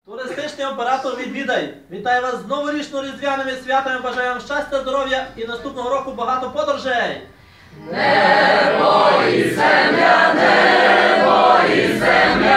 Туристичний оператор відвідай! Вітаю вас з новорічно-різдвяними святами, бажаю вам щастя, здоров'я і наступного року багато подорожей! Небо і земля,